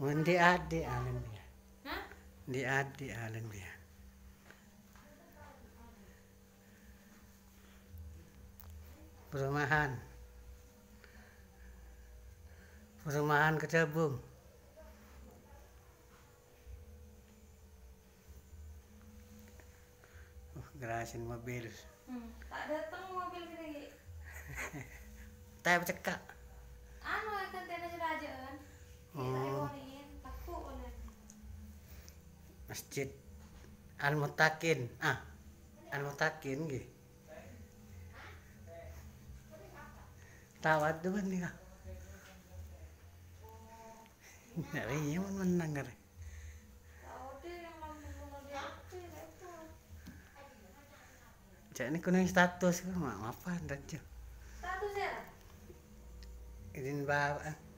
Di adik alen dia. Hah? Di adik alen dia. Perumahan. Perumahan Kecebung. Gerasin mobil. Tak datang mobil lagi. Tapi cekak. Anu kan tena raja kan. Oh. Takut oleh. Masjid Al-Mutakin. Al-Mutakin nggih. Tawad tuh kan nih. Dari yang menang kan. Cak ini kuning status apa aja. Status ya? Izin bawa.